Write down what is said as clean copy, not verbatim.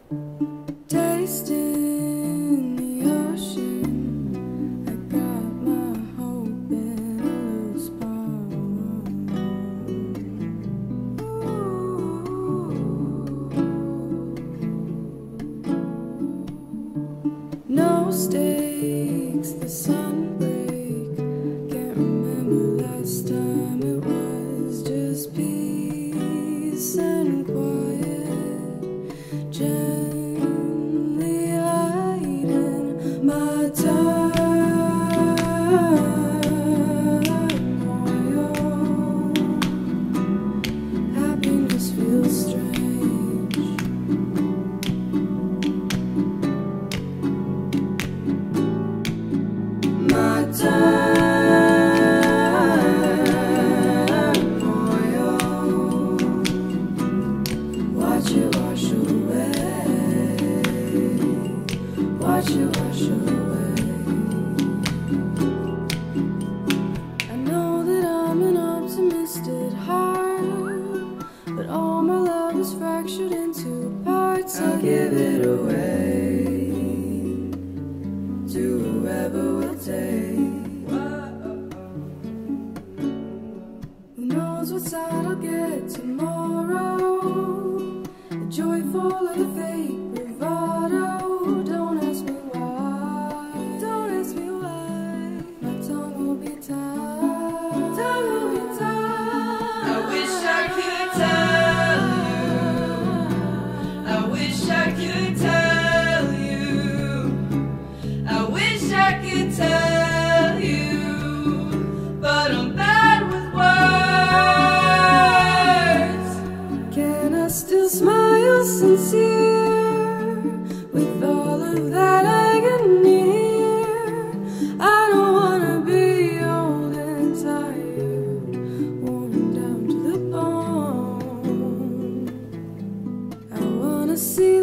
Tasting the ocean, I got my hope in a loose pond. No stakes, the sunbreak. Can't remember last time it was just peace and quiet. Gently hiding my turmoil. Happiness feels strange. My turmoil. Watch it wash away. Watch it wash away. I know that I'm an optimist at heart, but all my love is fractured into parts. I'll give it away to whoever will take. Who knows what side I'll get tomorrow? The joyful or the fake bravado. Don't ask me why. Don't ask me why. My tongue will be tied. Tongue will be tied. I wish I could tell you. I wish I could tell you. I wish I could tell you, but I'm bad with words. Can I still smile sincere with all of that agony? I don't wanna be old and tired, worn down to the bone. I wanna see